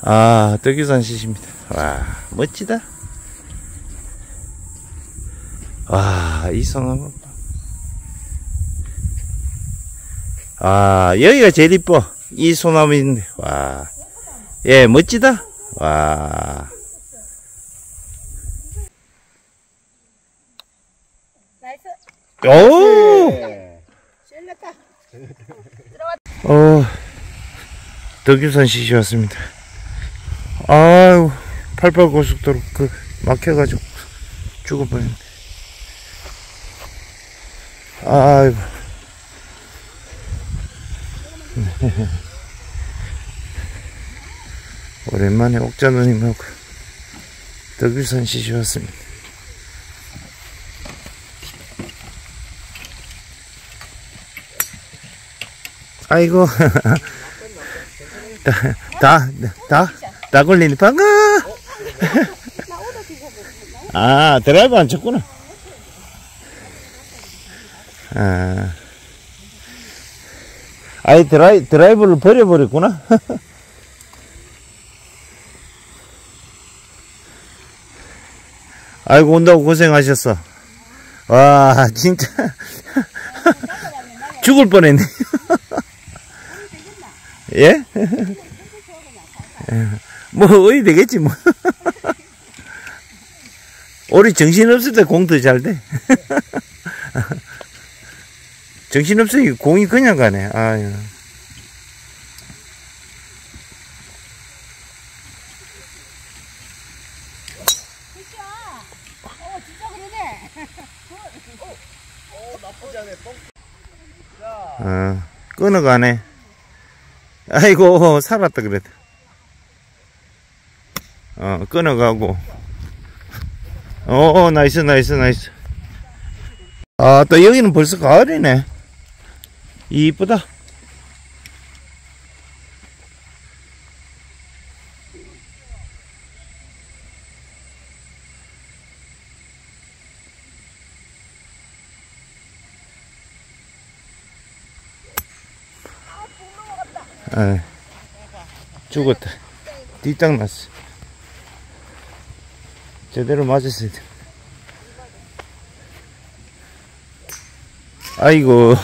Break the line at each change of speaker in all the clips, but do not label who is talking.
아, 덕유산 시십니다. 와, 멋지다. 와, 이 소나무. 아, 여기가 제일 이뻐. 이 소나무인데. 와. 예, 멋지다. 와. 오! 덕유산 시시 왔습니다. 아유, 88고속도로 막혀가지고 죽을 뻔했네. 아이고. 오랜만에 옥자누님하고 덕유산 시시 왔습니다. 아이고. 다 걸리니 반가. 아, 드라이브 안 쳤구나. 아, 아이, 드라이브를 버려버렸구나. 아이고, 온다고 고생하셨어. 와, 진짜. 죽을 뻔했네. 예? 뭐, 어이 되겠지, 뭐. 우리 정신없을 때 공 더 잘 돼. 정신없으니 공이 그냥 가네. 아유. 끊어가네. 아이고, 살았다 그래도. 끊어가고. 나이스. 아, 또 여기는 벌써 가을이네. 이쁘다. 아, 죽었다. 뒷땅 났어. 제대로 맞았어야 돼. 아이고.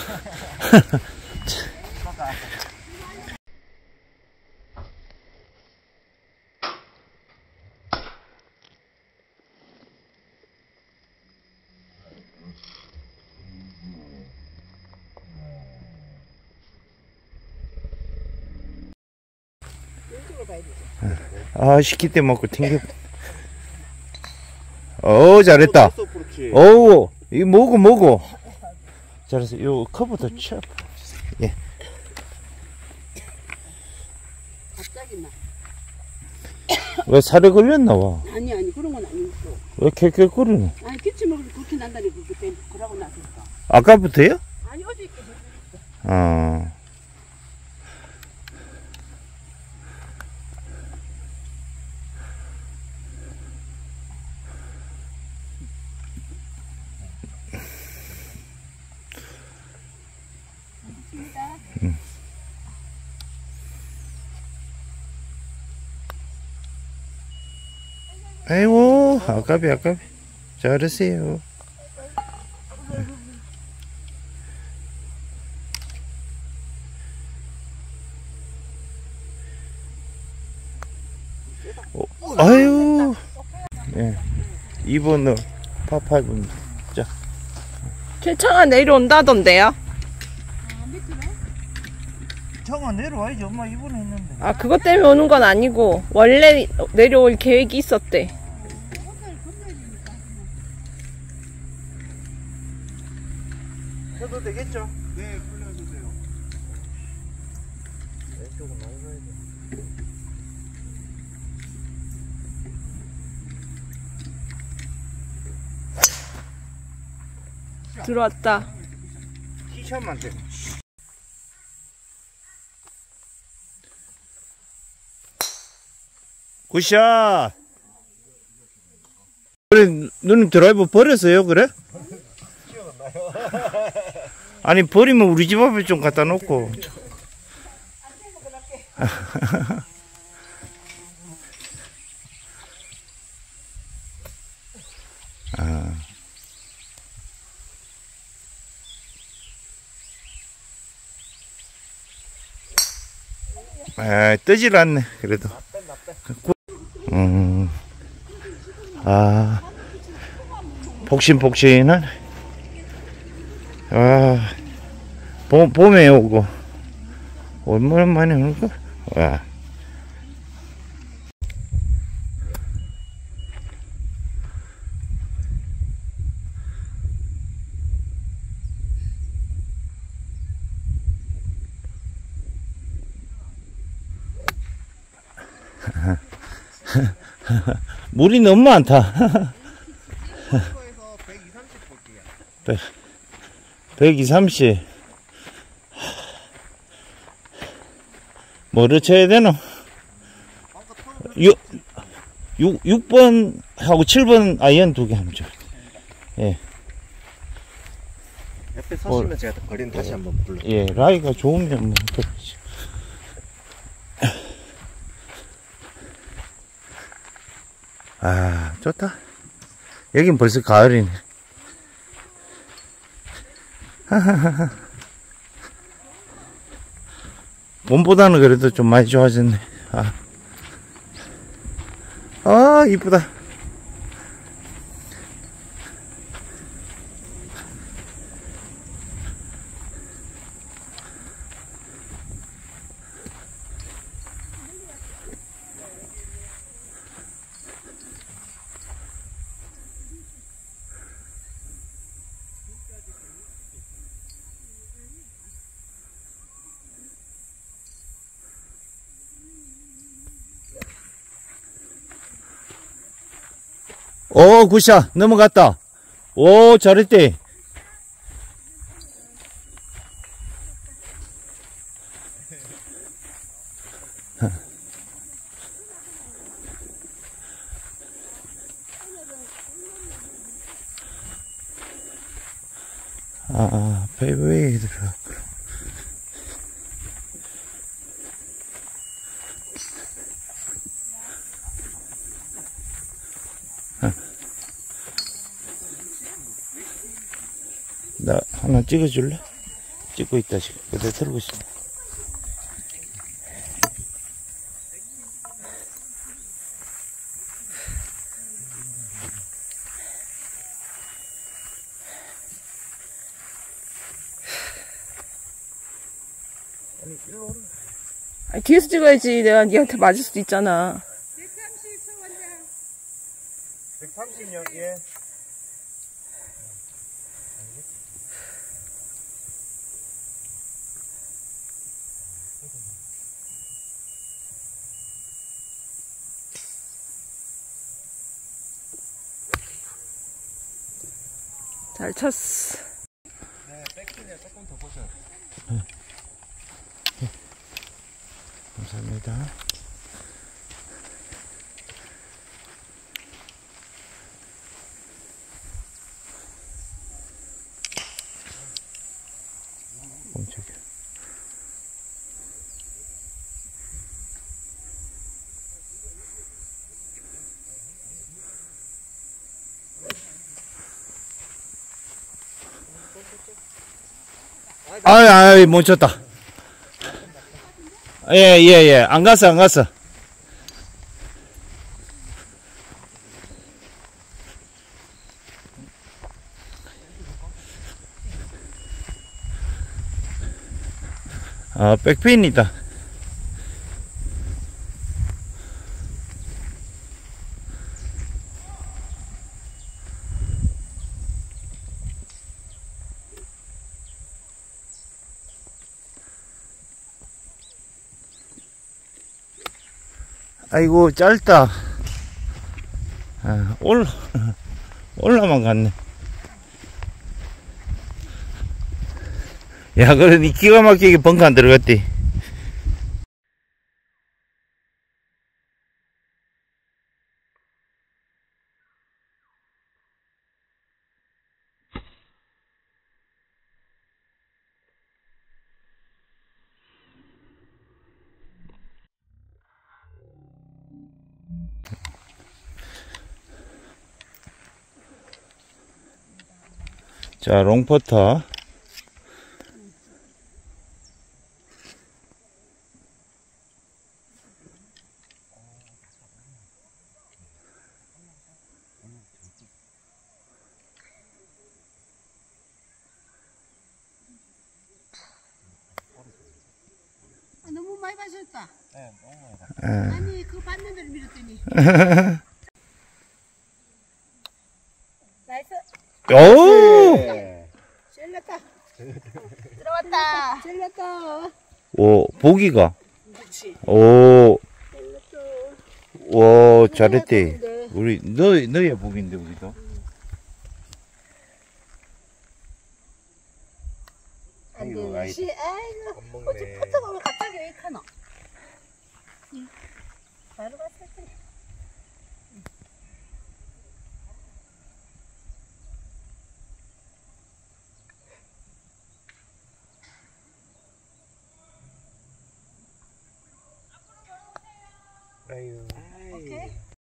아, 시키 때 먹고 튕겨. 잘했다. 어우, 이 뭐고. 잘했어. 요 커브도 쳐. 예.
갑자기 나.
왜 살에 걸렸나 봐.
아니 그런 건 아니고.
왜 켈켈거리노?
아니 기침을 그렇게 난다니 그때 그러고 나서니까.
아까부터요?
아니 어저께.
아이고, 아깝이. 잘하세요. 아유. 네. 2번은 파5입니다. 자.
최창아 내려온다던데요?
차가 내려와야지. 엄마 2번에 했는데.
아, 그것 때문에 오는 건 아니고 원래 내려올 계획이 있었대.
해도 되겠죠? 네, 풀려주세요. 왼쪽은 많이 가야 돼.
들어왔다.
티샷만 돼. 굿샷. 그래, 누님 드라이버 버렸어요, 그래? 아니, 버리면 우리 집 앞에 좀 갖다 놓고. 아, 뜨질 않네, 그래도. 아, 폭신폭신한. 아, 봄에 오고. 얼마나 많이 오는가? 와. 물이 너무 많다. 120, 30. 뭐를 쳐야 되노? 6번 하고 7번 아이언 2개 하면 좋. 예.
옆에 서시면 제가 거리는 다시 한번 불러.
예, 라이가 좋으면 뭐 그렇지. 아, 좋다. 여긴 벌써 가을이네. 몸보다는 그래도 좀 많이 좋아졌네. 이쁘다. 오, 굿샷. 넘어갔다. 오, 잘했대. 페이브웨이 들어갔구나. 나 하나 찍어줄래? 찍고 있다 지금. 그대 들고 있어.
아니, 뒤에서 찍어야지. 내가 니한테 맞을 수도 있잖아.
130요? 예.
잘 쳤어.
네, 백스는 조금 더 보셔야 돼요.
감사합니다. 깜짝이야. 못 쳤다. 예. 안 갔어. 백핀이다. 아이고, 짧다. 올라만 갔네. 야, 그러니 기가 막히게 벙커 안 들어갔디. 자, 롱퍼터.
하셨다.
네, 너무 많이 다.
아니 그 받는 데를 밀었더니. 나이스.
오!
찔렸다. 들어왔다. 찔렸다.
오, 보기가.
그렇지.
오,
찔렸어.
와, 잘했대.
보기인데.
우리, 너의 보기인데, 우리도.
아이고, 아이고.
못
어찌
먹네.
포트가 왜 갑자기 왜 이카노? 바로 갔을 때.
아유.